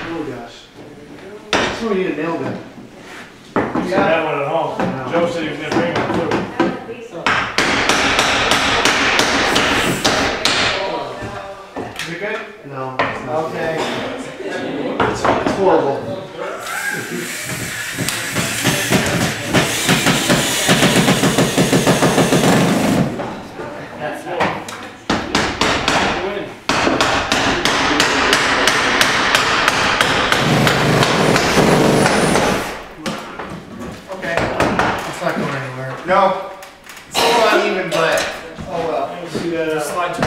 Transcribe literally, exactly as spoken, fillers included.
Oh gosh. That's where we need a nail gun. You yeah. That one at home. No. Joe said he was going to bring one too. Is it good? No. Okay. It's, it's horrible. That's it. It's not going anywhere. No. It's a little uneven, but oh well. See that, uh, slide